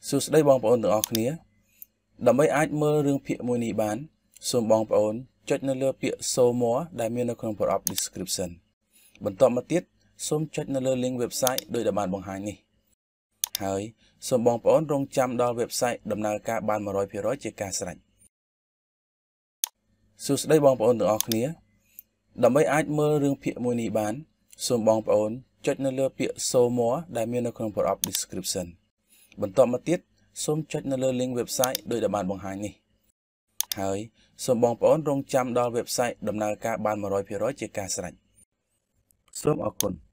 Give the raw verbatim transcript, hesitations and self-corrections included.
សួស្តីបងប្អូនទាំងអស់គ្នាដើម្បីអាចមើលរឿងភាគមួយនេះបានសូមបងប្អូនចុចនៅលើពាក្យ Show More ដែលមាននៅក្នុងប្រអប់ description បន្ទាប់មកទៀតសូមចុចនៅលើ link website ដោយដែលបានបង្ហាញនេះហើយសូមបងប្អូនរងចាំដល់ website ដំណើរការបាន one hundred percent ជាការស្រេចសួស្តីបងប្អូនទាំងអស់គ្នាដើម្បីអាចមើលរឿងភាគមួយនេះបានសូមបងប្អូនចុចនៅលើពាក្យ Show More ដែលមាននៅក្នុងប្រអប់ description បន្ទាប់មកទៀតសូមចុចនៅលើ link website ដោយដែលបានបង្ហាញនេះហើយសូមបងប្អូនរងចាំដល់ website ដំណើរការបាន one hundred percent ជាការស្រេចសូមអរគុណ